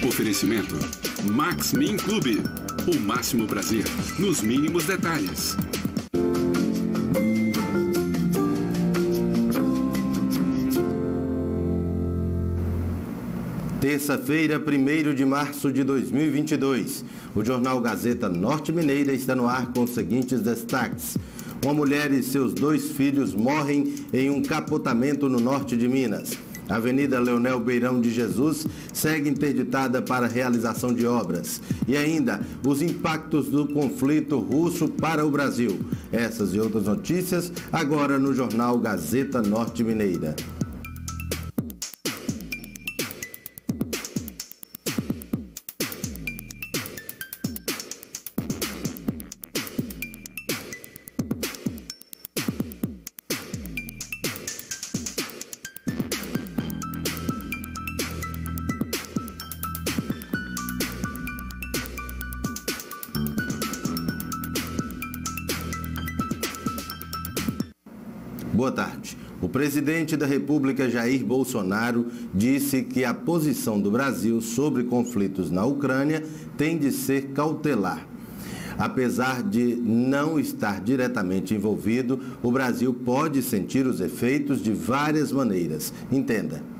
Oferecimento Max Min Clube. O máximo prazer nos mínimos detalhes. Terça-feira, 1º de março de 2022. O jornal Gazeta Norte Mineira está no ar com os seguintes destaques. Uma mulher e seus 2 filhos morrem em um capotamento no norte de Minas. A Avenida Leonel Beirão de Jesus segue interditada para realização de obras. E ainda, os impactos do conflito russo para o Brasil. Essas e outras notícias agora no jornal Gazeta Norte Mineira. Boa tarde. O presidente da República, Jair Bolsonaro, disse que a posição do Brasil sobre conflitos na Ucrânia tem de ser cautelar. Apesar de não estar diretamente envolvido, o Brasil pode sentir os efeitos de várias maneiras. Entenda.